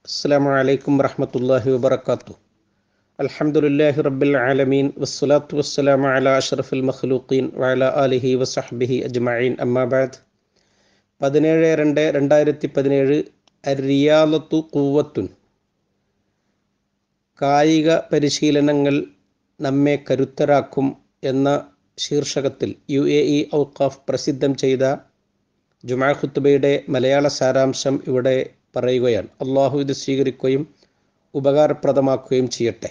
അസ്സലാമു അലൈക്കും വറഹ്മത്തുള്ളാഹി വബറകാതുഹു. അൽഹംദുലില്ലാഹി റബ്ബിൽ ആലമീൻ വസ്സലാത്തു വസ്സലാമു അലാ അഷ്റഫിൽ മഖ്ലൂഖീൻ വഅലാ ആലിഹി വസഹ്ബിഹി അജ്മഈൻ. അമ്മാ ബഅദ്. 17/2/2017 അർ-റിയാളത്തു ഖുവ്വത്തുൻ, കായിക പരിശീലനങ്ങൾ നമ്മെ കരുത്തരാക്കും എന്ന ശീർഷകത്തിൽ UAE ഔഖാഫ് പ്രസിദ്ധം ചെയ്ത ജുമാ ഖുത്ബയുടെ മലയാള സാരാംശം ഇവിടെ പറയുകയാണ്. അള്ളാഹു ഇത് സ്വീകരിക്കുകയും ഉപകാരപ്രദമാക്കുകയും ചെയ്യട്ടെ.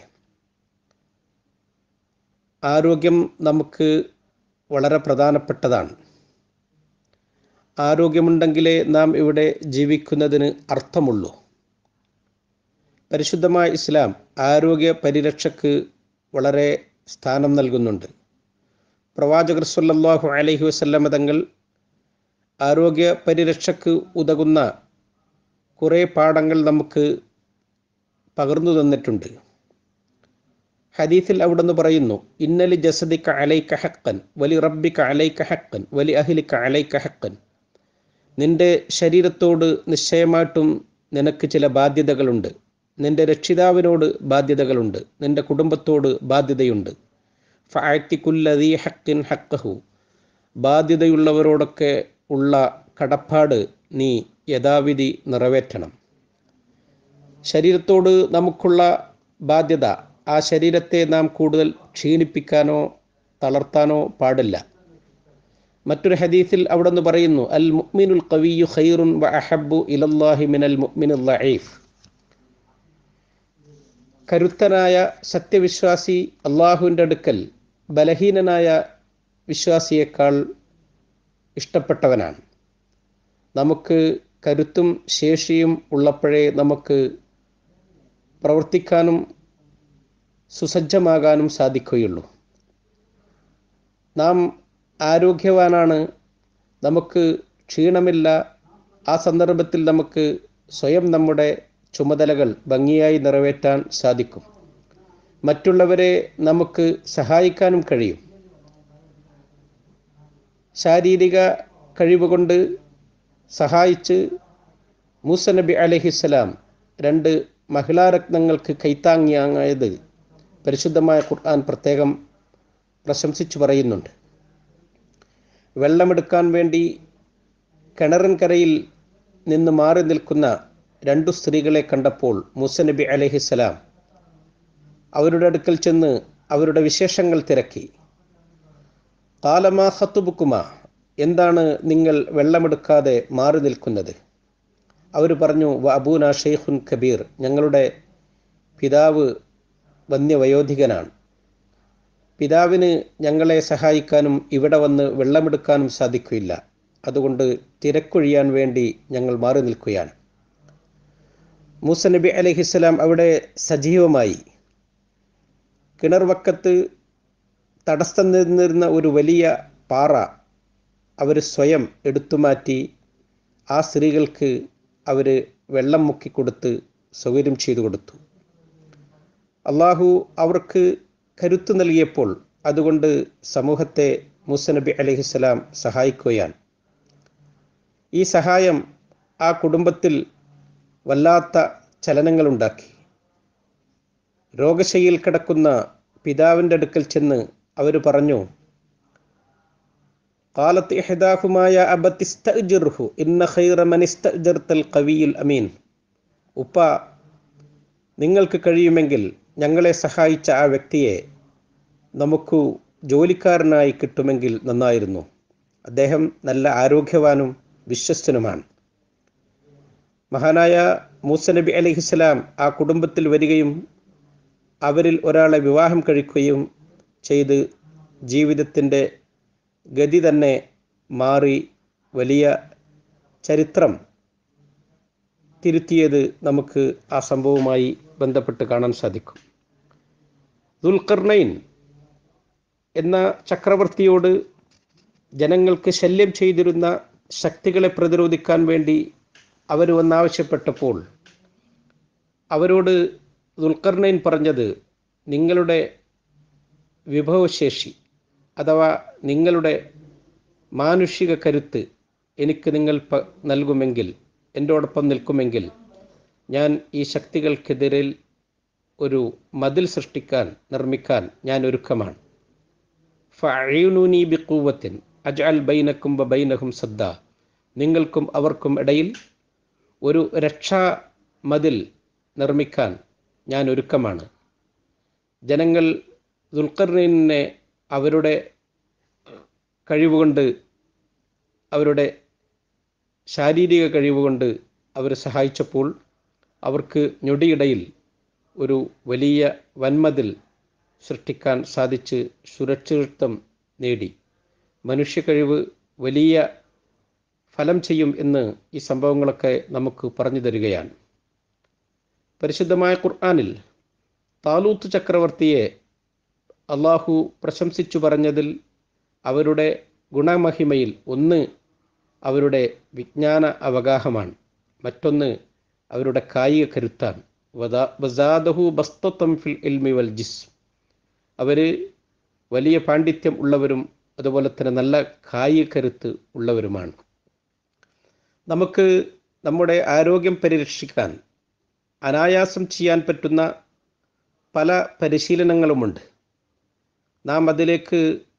ആരോഗ്യം നമുക്ക് വളരെ പ്രധാനപ്പെട്ടതാണ്. ആരോഗ്യമുണ്ടെങ്കിലേ നാം ഇവിടെ ജീവിക്കുന്നതിന് അർത്ഥമുള്ളൂ. പരിശുദ്ധമായ ഇസ്ലാം ആരോഗ്യ പരിരക്ഷയ്ക്ക് വളരെ സ്ഥാനം നൽകുന്നുണ്ട്. പ്രവാചകർ സ്വല്ലല്ലാഹു അലൈഹി വസല്ലമ തങ്ങൾ ആരോഗ്യ പരിരക്ഷയ്ക്ക് ഉതകുന്ന കുറേ പാഠങ്ങൾ നമുക്ക് പകർന്നു തന്നിട്ടുണ്ട്. ഹദീസിൽ അവിടുന്ന് പറയുന്നു, ഇന്നലി ജസദിക അലൈക ഹഖ്ഖൻ വലി റബ്ബിക അലൈക ഹഖ്ഖൻ വലി അഹ്ലിക അലൈക ഹഖ്ഖൻ. നിന്റെ ശരീരത്തോട് നിശ്ചയമായിട്ടും നിനക്ക് ചില ബാധ്യതകളുണ്ട്. നിന്റെ രക്ഷിതാവിനോട് ബാധ്യതകളുണ്ട്. നിന്റെ കുടുംബത്തോട് ബാധ്യതയുണ്ട്. ഫഅതി കുല്ലദീ ഹഖ്ഖിൻ ഹഖ്ഖഹു. ബാധ്യതയുള്ളവരോടൊക്കെ ഉള്ള കടപ്പാട് നീ യഥാവിധി നിറവേറ്റണം. ശരീരത്തോട് നമുക്കുള്ള ബാധ്യത, ആ ശരീരത്തെ നാം കൂടുതൽ ക്ഷീണിപ്പിക്കാനോ തളർത്താനോ പാടില്ല. മറ്റൊരു ഹദീസിൽ അവിടുന്ന് പറയുന്നു, അൽ മുഅ്മിനുൽ ഖവിയ്യു ഖൈറുൻ വ അഹബ്ബു ഇലല്ലാഹി മിനൽ മുഅ്മിനിൽ ളഈഫ്. കരുത്തനായ സത്യവിശ്വാസി അള്ളാഹുവിൻ്റെ അടുക്കൽ ബലഹീനനായ വിശ്വാസിയേക്കാൾ ഇഷ്ടപ്പെട്ടവനാണ്. നമുക്ക് കരുത്തും ശേഷിയും ഉള്ളപ്പോഴേ നമുക്ക് പ്രവർത്തിക്കാനും സുസജ്ജമാകാനും സാധിക്കുകയുള്ളൂ. നാം ആരോഗ്യവാനാണ്, നമുക്ക് ക്ഷീണമില്ല. ആ സന്ദർഭത്തിൽ നമുക്ക് സ്വയം നമ്മുടെ ചുമതലകൾ ഭംഗിയായി നിറവേറ്റാൻ സാധിക്കും. മറ്റുള്ളവരെ നമുക്ക് സഹായിക്കാനും കഴിയും. ശാരീരിക കഴിവുകൊണ്ട് സഹായിച്ച് മൂസ നബി അലൈഹിസ്സലാം 2 മഹിളാരത്നങ്ങൾക്ക് കൈത്താങ്ങിയായത് പരിശുദ്ധമായ ഖുർആൻ പ്രത്യേകം പ്രശംസിച്ചു പറയുന്നുണ്ട്. വെള്ളമെടുക്കാൻ വേണ്ടി കിണറിൻകരയിൽ നിന്ന് മാറി നിൽക്കുന്ന 2 സ്ത്രീകളെ കണ്ടപ്പോൾ മൂസ നബി അലൈഹിസ്സലാം അവരുടെ അടുക്കൽ ചെന്ന് അവരുടെ വിശേഷങ്ങൾ തിരക്കി. ഖാലമാ ഖത്തുബുക്കുമാ, എന്താണ് നിങ്ങൾ വെള്ളമെടുക്കാതെ മാറി നിൽക്കുന്നത്? അവർ പറഞ്ഞു, വ അബൂന ഷെയ്ഖുൻ കബീർ, ഞങ്ങളുടെ പിതാവ് വന്യവയോധികനാണ്. പിതാവിന് ഞങ്ങളെ സഹായിക്കാനും ഇവിടെ വന്ന് വെള്ളമെടുക്കാനും സാധിക്കില്ല. അതുകൊണ്ട് തിരക്കൊഴിയാൻ വേണ്ടി ഞങ്ങൾ മാറി നിൽക്കുകയാണ്. മൂസ നബി അലൈഹിസ്സലാം അവിടെ സജീവമായി. കിണർ വക്കത്ത് തടസ്സം നിന്നിരുന്ന ഒരു വലിയ പാറ അവർ സ്വയം എടുത്തുമാറ്റി ആ സ്ത്രീകൾക്ക് അവർ വെള്ളം മുക്കിക്കൊടുത്ത് സൗകര്യം ചെയ്തു കൊടുത്തു. അള്ളാഹു അവർക്ക് കരുത്ത് നൽകിയപ്പോൾ അതുകൊണ്ട് സമൂഹത്തെ മൂസ നബി അലൈഹിസ്സലാം സഹായിക്കുകയാണ്. ഈ സഹായം ആ കുടുംബത്തിൽ വല്ലാത്ത ചലനങ്ങളുണ്ടാക്കി. രോഗശയ്യയിൽ കിടക്കുന്ന പിതാവിൻ്റെ അടുക്കൽ ചെന്ന് അവർ പറഞ്ഞു, ഖാലത്ത് ഇഹ്ദാഹുമാ യാ അബതി ഇസ്തഅ്ജിർഹു ഇന്ന ഖൈറ മൻ ഇസ്തഅ്ജർതൽ ഖവിയ്യുൽ അമീൻ. ഉപ്പ, നിങ്ങൾക്ക് കഴിയുമെങ്കിൽ ഞങ്ങളെ സഹായിച്ച ആ വ്യക്തിയെ നമുക്ക് ജോലിക്കാരനായി കിട്ടുമെങ്കിൽ നന്നായിരുന്നു. അദ്ദേഹം നല്ല ആരോഗ്യവാനും വിശ്വസ്തനുമാണ്. മഹാനായ മൂസ നബി അലൈഹിസ്സലാം ആ കുടുംബത്തിൽ വരികയും അവരിൽ ഒരാളെ വിവാഹം കഴിക്കുകയും ചെയ്ത് ജീവിതത്തിൻ്റെ ഗതി തന്നെ മാറി വലിയ ചരിത്രം തിരുത്തിയത് നമുക്ക് ആ സംഭവവുമായി ബന്ധപ്പെട്ട് കാണാൻ സാധിക്കും. ദുൽഖർനൈൻ എന്ന ചക്രവർത്തിയോട് ജനങ്ങൾക്ക് ശല്യം ചെയ്തിരുന്ന ശക്തികളെ പ്രതിരോധിക്കാൻ വേണ്ടി അവർ വന്നാവശ്യപ്പെട്ടപ്പോൾ അവരോട് ദുൽഖർനൈൻ പറഞ്ഞത്, നിങ്ങളുടെ വിഭവശേഷി അഥവാ നിങ്ങളുടെ മാനുഷിക കരുത്ത് എനിക്ക് നിങ്ങൾ നൽകുമെങ്കിൽ, എന്നോടൊപ്പം നിൽക്കുമെങ്കിൽ ഞാൻ ഈ ശക്തികൾക്കെതിരിൽ ഒരു മതിൽ നിർമ്മിക്കാൻ ഞാൻ ഒരുക്കമാണ്. ഫഅഈനൂനി ബിഖുവ്വത്തിൻ അജ്അൽ ബൈനക്കും വബൈനഹും സദ്ദ. നിങ്ങൾക്കും അവർക്കും ഇടയിൽ ഒരു രക്ഷാ മതിൽ നിർമ്മിക്കാൻ ഞാൻ ഒരുക്കമാണ്. ജനങ്ങൾ ദുൽഖർനൈനെ അവരുടെ കഴിവുകൊണ്ട്, അവരുടെ ശാരീരിക കഴിവുകൊണ്ട് അവർ സഹായിച്ചപ്പോൾ അവർക്ക് ഞൊടിയിടയിൽ ഒരു വലിയ വൻമതിൽ സൃഷ്ടിക്കാൻ സാധിച്ച് സുരക്ഷിതത്വം നേടി. മനുഷ്യ കഴിവ് വലിയ ഫലം ചെയ്യും എന്ന് ഈ സംഭവങ്ങളൊക്കെ നമുക്ക് പറഞ്ഞു തരികയാണ്. പരിശുദ്ധമായ ഖുർആനിൽ താലൂത്ത് ചക്രവർത്തിയെ അള്ളാഹു പ്രശംസിച്ചു പറഞ്ഞതിൽ അവരുടെ ഗുണമഹിമയിൽ ഒന്ന് അവരുടെ വിജ്ഞാന അവഗാഹമാണ്, മറ്റൊന്ന് അവരുടെ കായിക കരുത്താണ്. വസാദഹു ബസ്തത്തം ഫിൽ ഇൽമി വൽ ജിസ്ം. അവർ വലിയ പാണ്ഡിത്യം ഉള്ളവരും അതുപോലെ തന്നെ നല്ല കായിക കരുത്ത് ഉള്ളവരുമാണ്. നമുക്ക് നമ്മുടെ ആരോഗ്യം പരിരക്ഷിക്കാൻ അനായാസം ചെയ്യാൻ പറ്റുന്ന പല പരിശീലനങ്ങളുമുണ്ട്. നാം അതിലേക്ക്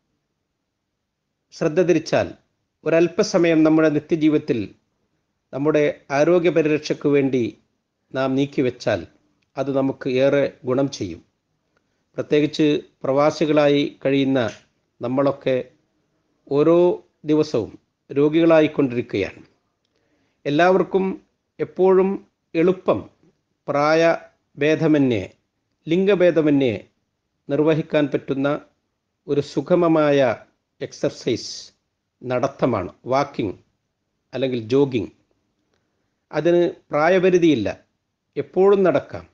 ശ്രദ്ധ തിരിച്ചാൽ ഒരല്പസമയം നമ്മുടെ നിത്യജീവിതത്തിൽ നമ്മുടെ ആരോഗ്യ പരിരക്ഷയ്ക്ക് വേണ്ടി നാം നീക്കിവെച്ചാൽ അത് നമുക്ക് ഏറെ ഗുണം ചെയ്യും. പ്രത്യേകിച്ച് പ്രവാസികളായി കഴിയുന്ന നമ്മളൊക്കെ ഓരോ ദിവസവും രോഗികളായിക്കൊണ്ടിരിക്കുകയാണ്. എല്ലാവർക്കും എപ്പോഴും എളുപ്പം പ്രായഭേദമന്യേ ലിംഗഭേദമന്യേ നിർവഹിക്കാൻ പറ്റുന്ന ഒരു സുഗമമായ എക്സർസൈസ് നടത്തമാണ് വാക്കിംഗ് അല്ലെങ്കിൽ ജോഗിങ്. അതിന് പ്രായപരിധിയില്ല, എപ്പോഴും നടക്കാം.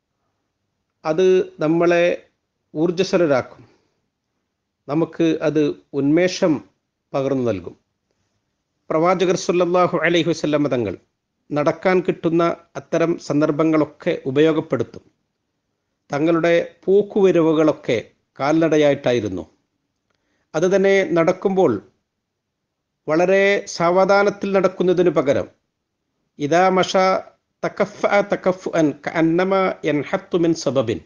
അത് നമ്മളെ ഊർജ്ജസ്വലരാക്കും, നമുക്ക് അത് ഉന്മേഷം പകർന്നു നൽകും. പ്രവാചകർ സല്ലല്ലാഹു അലൈഹി വസല്ലം തങ്ങൾ നടക്കാൻ കിട്ടുന്ന അത്തരം സന്ദർഭങ്ങളൊക്കെ ഉപയോഗപ്പെടുത്തും. തങ്ങളുടെ പോക്കുവരവുകളൊക്കെ കാൽനടയായിട്ടായിരുന്നു. അത് തന്നെ നടക്കുമ്പോൾ വളരെ സാവധാനത്തിൽ നടക്കുന്നതിനു പകരം ഇദാ മഷ തകഫ്ഫഅൻ കഅന്നമാ യൻഹത്തു മിൻ സബബിൻ,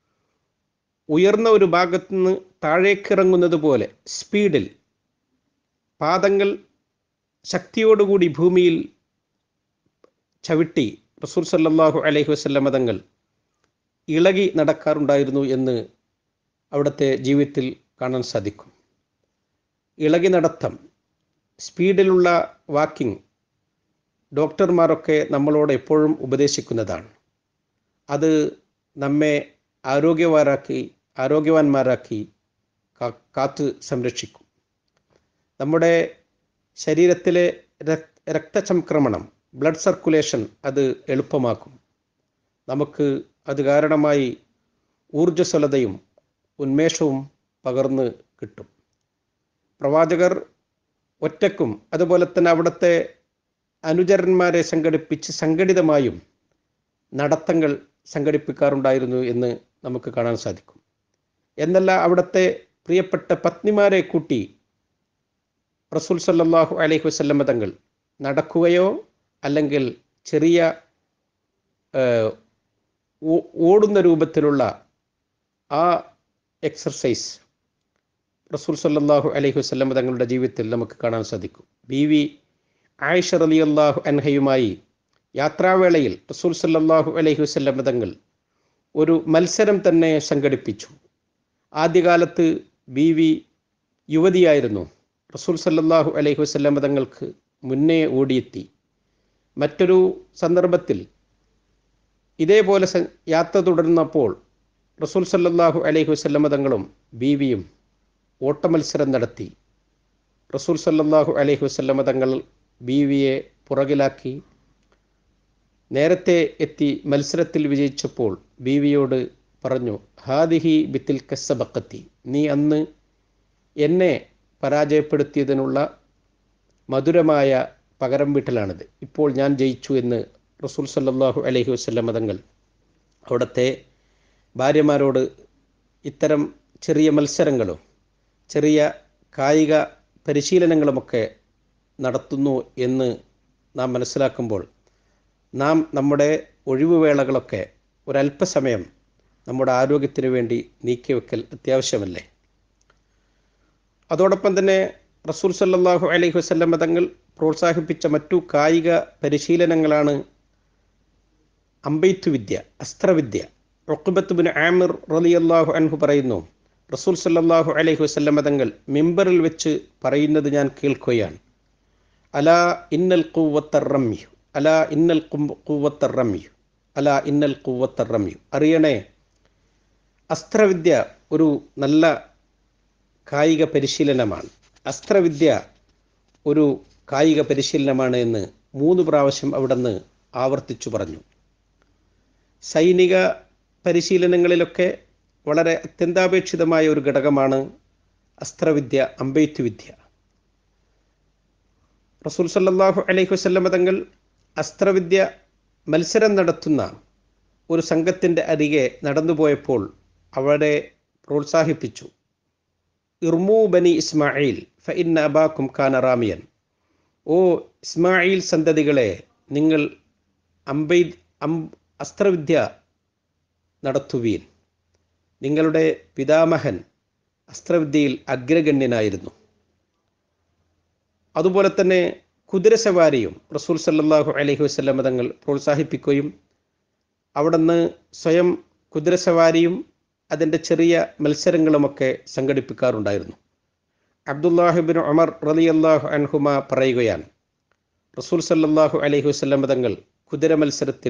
ഉയർന്ന ഒരു ഭാഗത്തു നിന്ന് താഴേക്കിറങ്ങുന്നത് പോലെ സ്പീഡിൽ പാദങ്ങൾ ശക്തിയോടുകൂടി ഭൂമിയിൽ ചവിട്ടി റസൂൽ സല്ലല്ലാഹു അലൈഹി വസല്ലം തങ്ങൾ ഇളകി നടക്കാറുണ്ടായിരുന്നു എന്ന് അവിടുത്തെ ജീവിതത്തിൽ കാണാൻ സാധിക്കും. ഇളകി നടത്തം, സ്പീഡിലുള്ള വാക്കിംഗ് ഡോക്ടർമാരൊക്കെ നമ്മളോട് എപ്പോഴും ഉപദേശിക്കുന്നതാണ്. അത് നമ്മെ ആരോഗ്യവാന്മാരാക്കി കാത്ത് സംരക്ഷിക്കും. നമ്മുടെ ശരീരത്തിലെ രക്തചംക്രമണം, ബ്ലഡ് സർക്കുലേഷൻ അത് എളുപ്പമാക്കും. നമുക്ക് അത് കാരണമായി ഊർജ്ജസ്വലതയും ഉന്മേഷവും പകർന്ന് കിട്ടും. പ്രവാചകർ ഒറ്റക്കും അതുപോലെ തന്നെ അവിടുത്തെ അനുചരന്മാരെ സംഘടിപ്പിച്ച് സംഘടിതമായും നടത്തങ്ങൾ സംഘടിപ്പിക്കാറുണ്ടായിരുന്നു എന്ന് നമുക്ക് കാണാൻ സാധിക്കും. എന്നല്ല, അവിടുത്തെ പ്രിയപ്പെട്ട പത്നിമാരെ കൂട്ടി റസൂൽ സല്ലല്ലാഹു അലൈഹി വസല്ലം തങ്ങൾ നടക്കുകയോ അല്ലെങ്കിൽ ചെറിയ ഓടുന്ന രൂപത്തിലുള്ള ആ എക്സർസൈസ് റസൂൽ സല്ലല്ലാഹു അലൈഹി വസല്ലം തങ്ങളുടെ ജീവിതത്തിൽ നമുക്ക് കാണാൻ സാധിക്കും. ബീവി ആയിഷ റളിയല്ലാഹു അൻഹയുമായി യാത്രാവേളയിൽ റസൂൽ സല്ലല്ലാഹു അലൈഹി വസല്ലം തങ്ങൾ ഒരു മത്സരം തന്നെ സംഘടിപ്പിച്ചു. ആദ്യകാലത്ത് ബീവി യുവതിയായിരുന്നു. റസൂൽ സല്ലല്ലാഹു അലൈഹി വസല്ലം തങ്ങൾക്ക് മുന്നേ ഓടിയെത്തി. മറ്റൊരു സന്ദർഭത്തിൽ ഇതേപോലെ യാത്ര തുടർന്നപ്പോൾ റസൂൽ സല്ലല്ലാഹു അലൈഹി വസല്ലം തങ്ങളും ബീവിയും ഓട്ടമത്സരം നടത്തി. റസൂൽ സല്ലല്ലാഹു അലൈഹി വസല്ലം തങ്ങൾ ബീവിയെ പുറകിലാക്കി. നേരത്തെ എത്തി മത്സരത്തിൽ വിജയിച്ചപ്പോൾ ബീവിയോട് പറഞ്ഞു, ഹാദിഹി ബിത്തിൽക സബഖത്തി, നീ അന്ന് എന്നെ പരാജയപ്പെടുത്തിയതിനുള്ള മധുരമായ പകരം വീട്ടലാണിത്. ഇപ്പോൾ ഞാൻ ജയിച്ചു എന്ന് റസൂൽ സല്ലല്ലാഹു അലൈഹി വസല്ലം തങ്ങൾ അവിടുത്തെ ഭാര്യമാരോട് ഇത്തരം ചെറിയ മത്സരങ്ങളും ചെറിയ കായിക പരിശീലനങ്ങളുമൊക്കെ നടത്തുന്നു എന്ന് നാം മനസ്സിലാക്കുമ്പോൾ നാം നമ്മുടെ ഒഴിവുവേളകളൊക്കെ ഒരല്പസമയം നമ്മുടെ ആരോഗ്യത്തിന് വേണ്ടി നീക്കിവെക്കൽ അത്യാവശ്യമല്ലേ? അതോടൊപ്പം തന്നെ റസൂൽ സല്ലല്ലാഹു അലൈഹി വസല്ലം തങ്ങൾ പ്രോത്സാഹിപ്പിച്ച മറ്റു കായിക പരിശീലനങ്ങളാണ് അമ്പെയ്ത്ത് വിദ്യ, അസ്ത്രവിദ്യ. ഉഖ്ബത്ത് ബിൻ ആമിർ റളിയല്ലാഹു അൻഹു പറയുന്നു, റസൂൽ സല്ലല്ലാഹു അലൈഹി വസല്ലം തങ്ങൾ മിമ്പറിൽ വെച്ച് പറയുന്നത് ഞാൻ കേൾക്കുകയാണ്. അലാ ഇന്നൽ ഖുവ്വത്തർ റമ്യു, അലാ ഇന്നൽ ഖുവ്വത്തർ റമ്യു, അലാ ഇന്നൽ ഖുവ്വത്തർ റമ്യു. അറിയണേ, അസ്ത്രവിദ്യ ഒരു നല്ല കായിക പരിശീലനമാണ്. അസ്ത്രവിദ്യ ഒരു കായിക പരിശീലനമാണ് എന്ന് 3 പ്രാവശ്യം അവിടുന്ന് ആവർത്തിച്ചു പറഞ്ഞു. സൈനിക പരിശീലനങ്ങളിലൊക്കെ വളരെ അത്യന്താപേക്ഷിതമായ ഒരു ഘടകമാണ് അസ്ത്രവിദ്യ, അമ്പെയ്ത്ത് വിദ്യ. റസൂൽ സല്ലല്ലാഹു അലൈഹി വസല്ലം തങ്ങൾ അസ്ത്രവിദ്യ മത്സരം നടത്തുന്ന ഒരു സംഘത്തിൻ്റെ അരികെ നടന്നുപോയപ്പോൾ അവരെ പ്രോത്സാഹിപ്പിച്ചു. ഇർമൂ ബനി ഇസ്മായിൽ ഫഇന്ന അബാക്കും കാന റാമിയൻ. ഓ ഇസ്മായിൽ സന്തതികളെ, നിങ്ങൾ അസ്ത്രവിദ്യ നടത്തുവീൻ. നിങ്ങളുടെ പിതാമഹൻ അസ്ത്രവിദ്യയിൽ അഗ്രഗണ്യനായിരുന്നു. അതുപോലെ തന്നെ കുതിരസവാരിയും റസൂൽ സല്ലല്ലാഹു അലൈഹി വസല്ലം തങ്ങൾ പ്രോത്സാഹിപ്പിക്കുകയും അവിടുന്ന് സ്വയം കുതിരസവാരിയും അതിൻ്റെ ചെറിയ മത്സരങ്ങളുമൊക്കെ സംഘടിപ്പിക്കാറുണ്ടായിരുന്നു. അബ്ദുല്ലാഹി ഇബ്നു ഉമർ റളിയല്ലാഹു അൻഹുമ പറയുകയാണ്, റസൂൽ സല്ലല്ലാഹു അലൈഹി വസല്ലം തങ്ങൾ കുതിര മത്സരത്തിൽ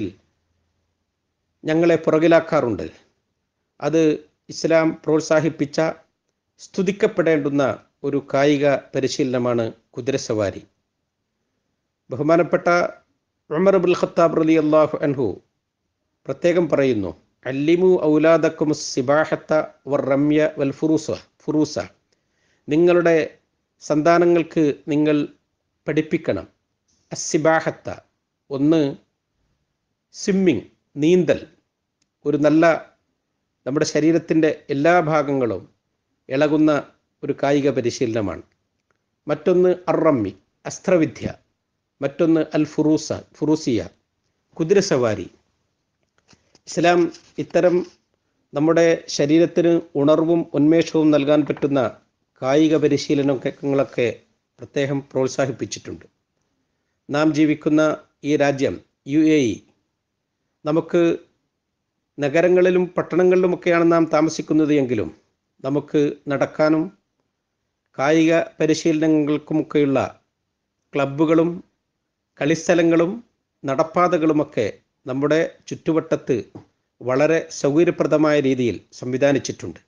ഞങ്ങളെ പുറകിലാക്കാറുണ്ട്. അത് ഇസ്ലാം പ്രോത്സാഹിപ്പിച്ച സ്തുതിക്കപ്പെടേണ്ടുന്ന ഒരു കായിക പരിശീലനമാണ് കുതിരസവാരി. ബഹുമാനപ്പെട്ട ഉമർ ഇബ്നുൽ ഖത്താബ് റളിയല്ലാഹു അൻഹു പ്രത്യേകം പറയുന്നു, അല്ലിമു ഔലാദക്കും സിബാഹത്ത വർ റമ്യ വൽ ഫുറൂസ. നിങ്ങളുടെ സന്താനങ്ങൾക്ക് നിങ്ങൾ പഠിപ്പിക്കണം അസ്സിബാഹത്ത, ഒന്ന് സ്വിമ്മിങ്, നീന്തൽ. ഒരു നല്ല നമ്മുടെ ശരീരത്തിൻ്റെ എല്ലാ ഭാഗങ്ങളും ഇളകുന്ന ഒരു കായിക പരിശീലനമാണ്. മറ്റൊന്ന് അർറമ്മി, അസ്ത്രവിദ്യ. മറ്റൊന്ന് അൽ ഫുറൂസിയ, കുതിരസവാരി. ഇസ്ലാം ഇത്തരം നമ്മുടെ ശരീരത്തിന് ഉണർവും ഉന്മേഷവും നൽകാൻ പറ്റുന്ന കായിക പരിശീലനങ്ങളൊക്കെ പ്രത്യേകം പ്രോത്സാഹിപ്പിച്ചിട്ടുണ്ട്. നാം ജീവിക്കുന്ന ഈ രാജ്യം UAE, നമുക്ക് നഗരങ്ങളിലും പട്ടണങ്ങളിലുമൊക്കെയാണ് നാം താമസിക്കുന്നത് എങ്കിലും നമുക്ക് നടക്കാനും കായിക പരിശീലനങ്ങൾക്കുമൊക്കെയുള്ള ക്ലബ്ബുകളും കളിസ്ഥലങ്ങളും നടപ്പാതകളുമൊക്കെ നമ്മുടെ ചുറ്റുവട്ടത്ത് വളരെ സൗകര്യപ്രദമായ രീതിയിൽ സംവിധാനിച്ചിട്ടുണ്ട്.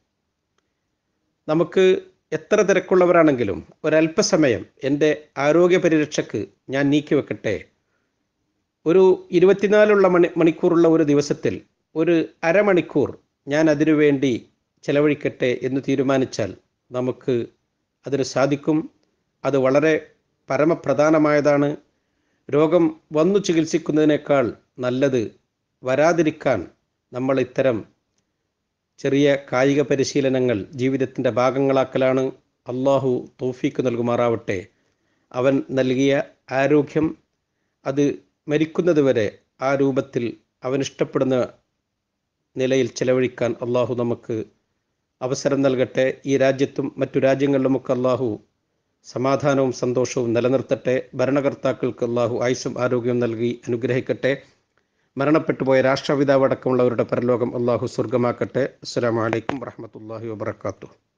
നമുക്ക് എത്ര തിരക്കുള്ളവരാണെങ്കിലും ഒരല്പസമയം എൻ്റെ ആരോഗ്യ പരിരക്ഷയ്ക്ക് ഞാൻ നീക്കിവെക്കട്ടെ, ഒരു 24 മണിക്കൂറുള്ള ഒരു ദിവസത്തിൽ ഒരു അരമണിക്കൂർ ഞാൻ അതിനുവേണ്ടി ചെലവഴിക്കട്ടെ എന്ന് തീരുമാനിച്ചാൽ നമുക്ക് അതിന് സാധിക്കും. അത് വളരെ പരമപ്രധാനമായതാണ്. രോഗം വന്നു ചികിത്സിക്കുന്നതിനേക്കാൾ നല്ലത് വരാതിരിക്കാൻ നമ്മൾ ഇത്തരം ചെറിയ കായിക പരിശീലനങ്ങൾ ജീവിതത്തിൻ്റെ ഭാഗങ്ങളാക്കലാണ്. അള്ളാഹു തൗഫീക്ക് നൽകുമാറാവട്ടെ. അവൻ നൽകിയ ആരോഗ്യം അത് മരിക്കുന്നത് വരെ ആ രൂപത്തിൽ അവനിഷ്ടപ്പെടുന്ന നിലയിൽ ചെലവഴിക്കാൻ അള്ളാഹു നമുക്ക് അവസരം നൽകട്ടെ. ഈ രാജ്യത്തും മറ്റു രാജ്യങ്ങളിലുമൊക്കെ അള്ളാഹു സമാധാനവും സന്തോഷവും നിലനിർത്തട്ടെ. ഭരണകർത്താക്കൾക്ക് അള്ളാഹു ആയുസ്സും ആരോഗ്യവും നൽകി അനുഗ്രഹിക്കട്ടെ. മരണപ്പെട്ടുപോയ രാഷ്ട്രപിതാവ് അടക്കമുള്ളവരുടെ പരലോകം അള്ളാഹു സ്വർഗമാക്കട്ടെ. അസ്സലാമു അലൈക്കും വറഹ്മത്തുള്ളാഹി വബറകാതുഹു.